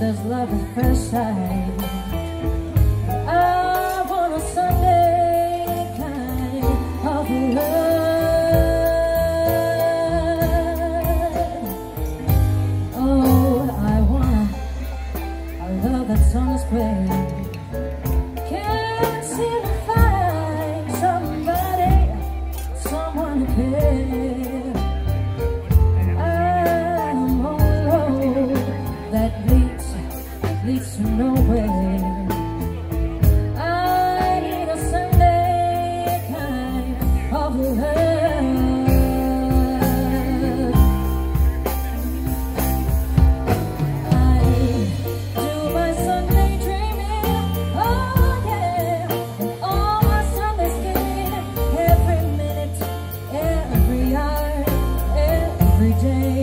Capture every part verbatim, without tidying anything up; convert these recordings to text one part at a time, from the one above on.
there's love at first sight. I want a Sunday kind of love. Oh, I want a love that's unexplained. Can't seem to find somebody, someone to care. I'm on a road that leads, leads to nowhere. I need a Sunday kind of love. I do my Sunday dreaming, oh yeah, and all my Sunday scheming, every minute, every hour, every day.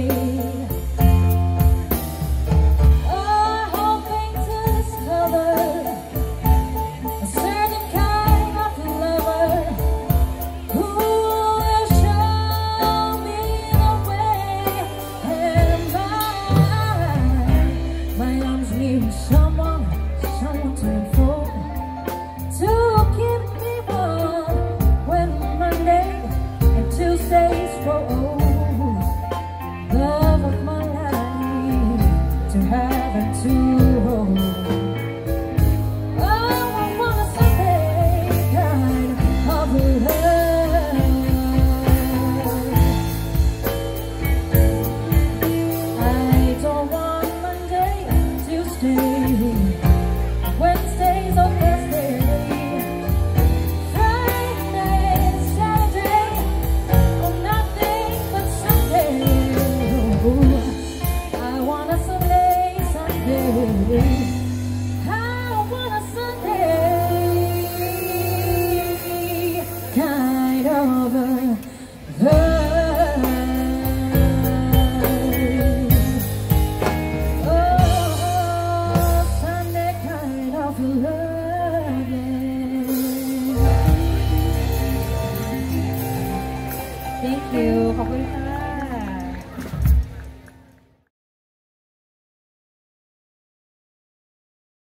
Someone, someone to unfold, to keep me warm when Monday and Tuesdays roll. Love of my life, to have and to hold. Oh, I want a Sunday kind of love. I don't want Monday, Wednesdays or Thursday, Friday, Saturday, or nothing but Sunday. I want a Sunday, Sunday. I want a Sunday kind of love. Thank you.